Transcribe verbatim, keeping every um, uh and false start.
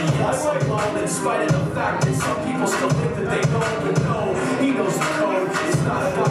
yes, I'm alone in spite of the fact that some people still think that they don't even know. He knows the code. It's not about